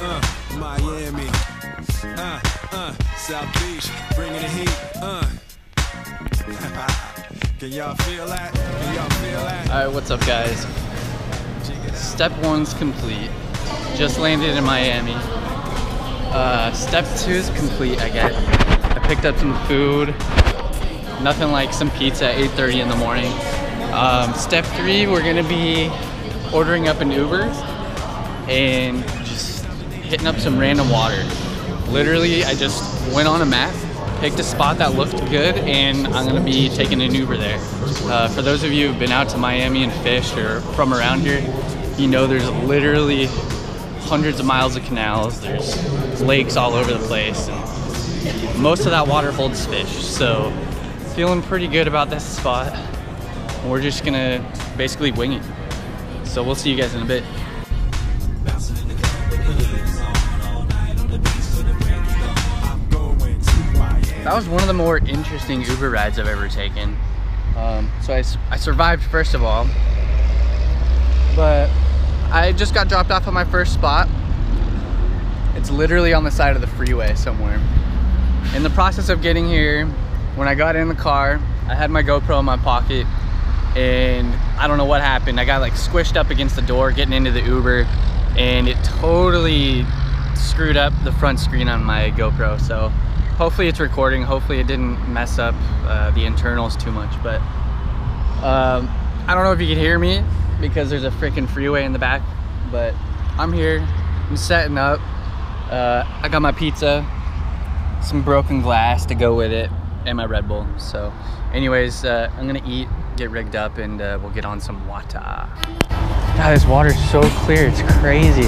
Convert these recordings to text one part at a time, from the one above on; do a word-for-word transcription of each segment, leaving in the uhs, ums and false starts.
uh, Miami, uh, uh, South Beach, bringing the heat, uh. Can y'all feel that? Can y'all feel that? All right, what's up, guys? Step one's complete. Just landed in Miami. Uh, step two is complete, I guess. I picked up some food. Nothing like some pizza at eight thirty in the morning. Um, step three, we're gonna be ordering up an Uber and just hitting up some random water. Literally, I just went on a map, picked a spot that looked good, and I'm gonna be taking an Uber there. Uh, for those of you who've been out to Miami and fished or from around here, you know there's literally hundreds of miles of canals. There's lakes all over the place, and most of that water holds fish. So feeling pretty good about this spot. We're just gonna basically wing it. So we'll see you guys in a bit. That was one of the more interesting Uber rides I've ever taken. Um, so I, I survived first of all, but I just got dropped off at my first spot. It's literally on the side of the freeway somewhere. In the process of getting here, when I got in the car, I had my GoPro in my pocket, and I don't know what happened. I got like squished up against the door getting into the Uber, and it totally screwed up the front screen on my GoPro. So hopefully it's recording. Hopefully it didn't mess up uh, the internals too much. But um, I don't know if you can hear me because there's a freaking freeway in the back. But I'm here. I'm setting up. Uh, I got my pizza, some broken glass to go with it, and my Red Bull. So anyways, uh, I'm gonna eat, get rigged up, and uh, we'll get on some water. God, this water's so clear, it's crazy.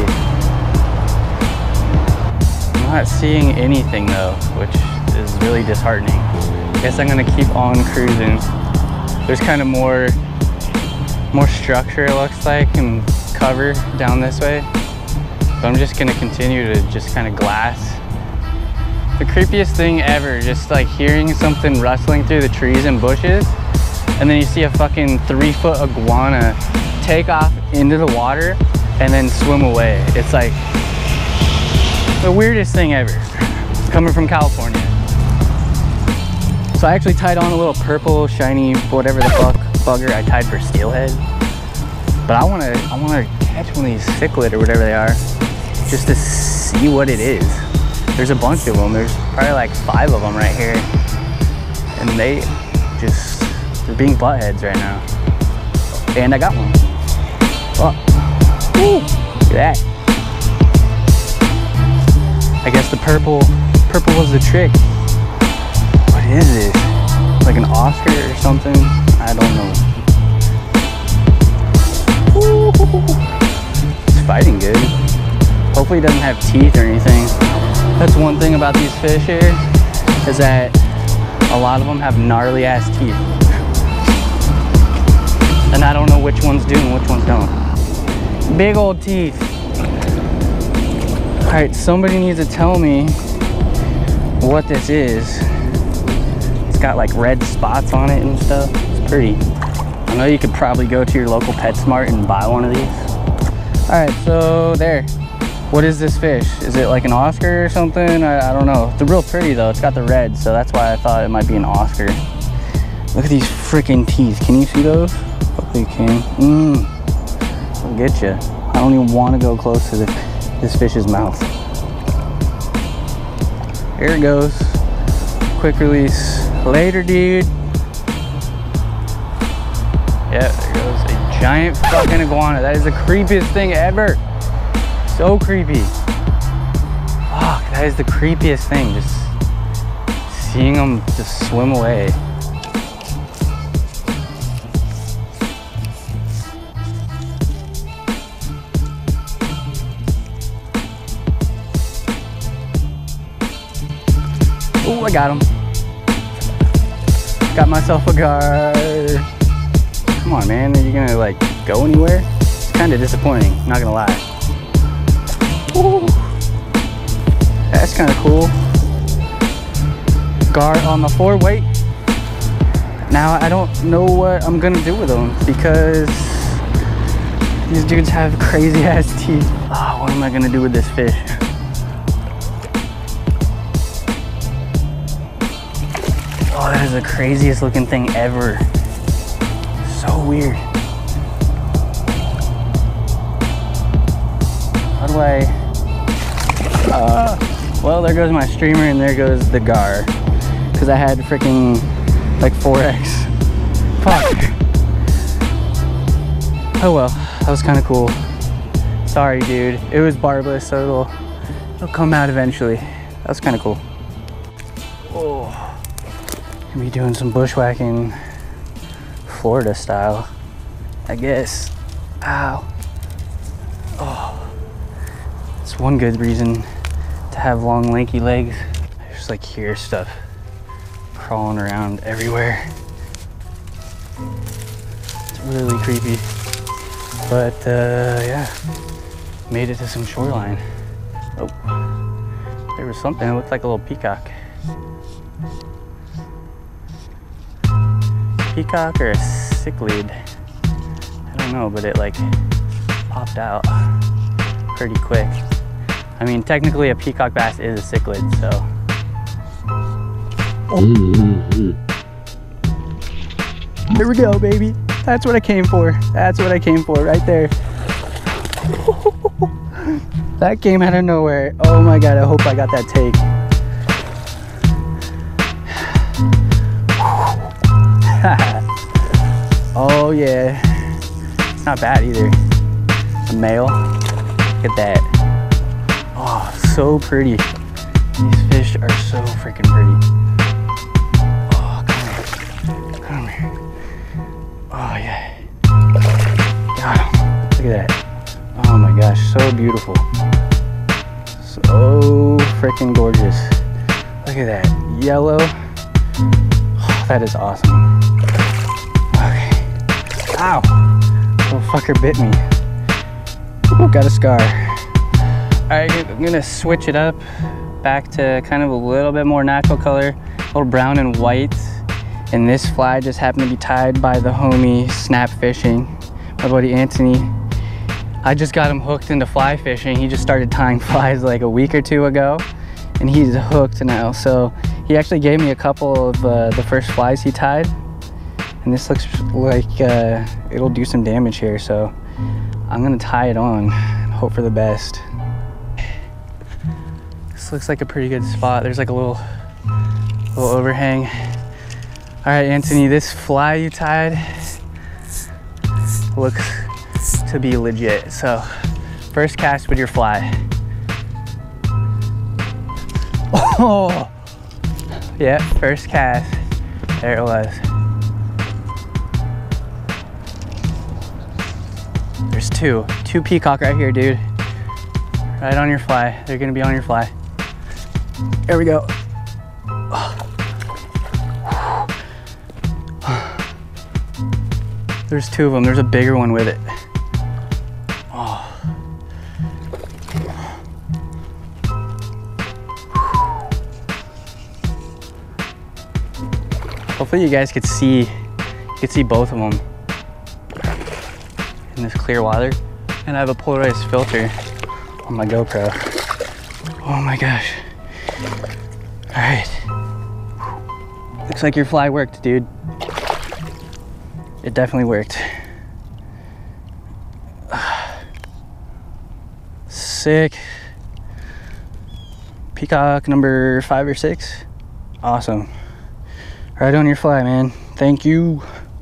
I'm not seeing anything though, which is really disheartening. I guess I'm gonna keep on cruising. There's kind of more, more structure, it looks like, and cover down this way. So I'm just gonna continue to just kind of glass. The creepiest thing ever, just like hearing something rustling through the trees and bushes, and then you see a fucking three foot iguana take off into the water and then swim away. It's like the weirdest thing ever, coming from California. So I actually tied on a little purple, shiny, whatever the fuck bugger I tied for steelhead. But I wanna, I wanna catch one of these cichlid or whatever they are, just to see what it is. There's a bunch of them. There's probably like five of them right here. And they just, they're being buttheads right now. And I got one. Oh, woo, look at that. I guess the purple, purple was the trick. What is this? Like an Oscar or something? I don't know. Ooh, it's fighting good. Hopefully it doesn't have teeth or anything. That's one thing about these fish here, is that a lot of them have gnarly ass teeth. And I don't know which ones do and which ones don't. Big old teeth. All right, somebody needs to tell me what this is. It's got like red spots on it and stuff. It's pretty. I know you could probably go to your local PetSmart and buy one of these. All right, so there. What is this fish? Is it like an Oscar or something? I, I don't know. It's real pretty though. It's got the red, so that's why I thought it might be an Oscar. Look at these freaking teeth. Can you see those? Hopefully you can. Mmm. I'll get you. I don't even want to go close to the, this fish's mouth. Here it goes. Quick release. Later, dude. Yeah, there goes a giant fucking iguana. That is the creepiest thing ever. So creepy. Fuck, that is the creepiest thing. Just seeing them just swim away. Oh, I got him. Got myself a gar. Come on, man. Are you gonna like go anywhere? It's kind of disappointing, not gonna lie. Ooh, that's kind of cool. Gar on the floor. Wait. Now I don't know what I'm gonna do with them because these dudes have crazy ass teeth. Oh, what am I gonna do with this fish? Oh, that is the craziest looking thing ever. So weird. How do I? Uh, well, there goes my streamer and there goes the gar. Because I had freaking like four X. Fuck. Oh well, that was kind of cool. Sorry, dude. It was barbless, so it'll, it'll come out eventually. That was kind of cool. Oh, gonna be doing some bushwhacking, Florida style, I guess. Ow. Oh, it's one good reason to have long, lanky legs. I just like hear stuff crawling around everywhere. It's really creepy. But uh, yeah, made it to some shoreline. Oh, there was something that looked like a little peacock. Peacock or a cichlid? I don't know, but it like popped out pretty quick. I mean, technically a peacock bass is a cichlid, so. Oh. Here we go, baby. That's what I came for. That's what I came for right there. That came out of nowhere. Oh my God, I hope I got that take. Oh yeah. Not bad either. A male. Look at that. Oh, so pretty. These fish are so freaking pretty. Oh, come here. Come here. Oh yeah. Got him. Look at that. Oh my gosh, so beautiful. So freaking gorgeous. Look at that. Yellow. Oh, that is awesome. Okay. Ow. Little fucker bit me. Ooh, got a scar. Alright, I'm gonna switch it up back to kind of a little bit more natural color, a little brown and white. And this fly just happened to be tied by the homie Snap Fishing, my buddy Anthony. I just got him hooked into fly fishing. He just started tying flies like a week or two ago, and he's hooked now. So he actually gave me a couple of uh, the first flies he tied, and this looks like uh, it'll do some damage here. So I'm gonna tie it on and hope for the best. This looks like a pretty good spot. There's like a little, little overhang. All right, Anthony, this fly you tied looks to be legit. So first cast with your fly. Oh, yeah, first cast. There it was. There's two, two peacock right here, dude. Right on your fly. They're gonna be on your fly. There we go. There's two of them. There's a bigger one with it. Oh. Hopefully you guys could see, you could see both of them in this clear water. And I have a polarized filter on my GoPro. Oh my gosh. All right. Looks like your fly worked, dude. It definitely worked. Sick. Peacock number five or six. Awesome. Right on your fly, man. Thank you.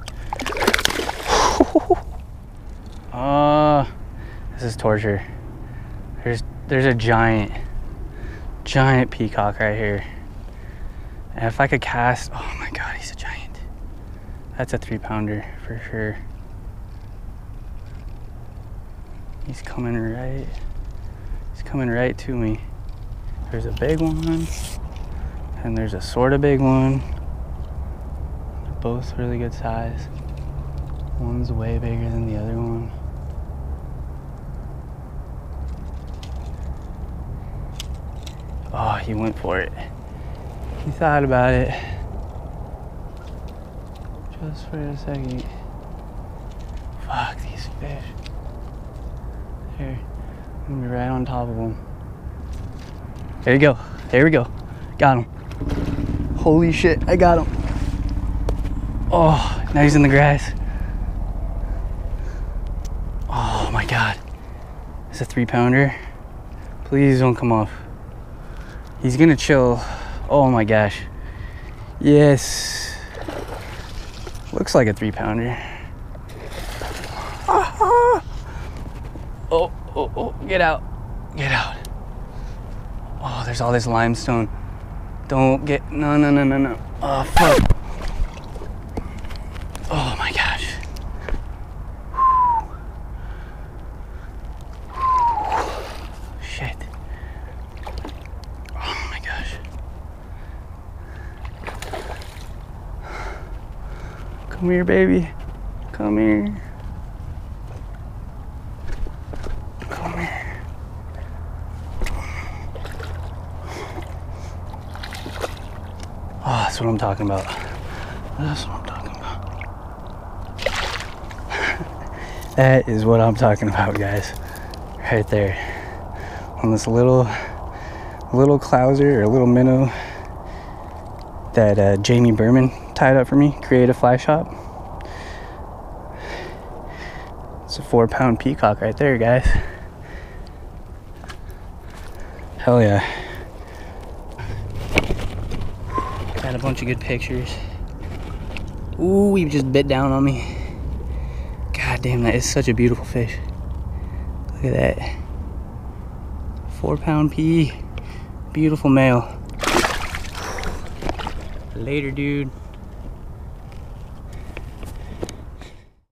Oh, this is torture. There's there's a giant, giant peacock right here. And if I could cast, oh my God, he's a giant. That's a three pounder for sure. He's coming right, he's coming right to me. There's a big one, and there's a sort of big one. They're both really good size. One's way bigger than the other one. Oh, he went for it. He thought about it. Just for a second. Fuck these fish. Here. I'm right on top of him. There you go. There we go. Got him. Holy shit, I got him. Oh, now he's in the grass. Oh my God. It's a three pounder. Please don't come off. He's gonna chill. Oh my gosh. Yes. Looks like a three pounder. Oh, oh, oh, get out. Get out. Oh, there's all this limestone. Don't get, no, no, no, no, no. Oh, fuck. Oh my gosh. Shit. Oh my gosh. Come here, baby. Come here. Come here. Oh, that's what I'm talking about. That's what I'm talking about. That is what I'm talking about, guys. Right there. On this little, little clouser or a little minnow that uh, Jamie Berman tied up for me, Creative Fly Shop. It's a four pound peacock right there, guys. Hell yeah. Got a bunch of good pictures. Ooh, he just bit down on me. God damn, that is such a beautiful fish. Look at that. Four pound P. Beautiful male. Later, dude.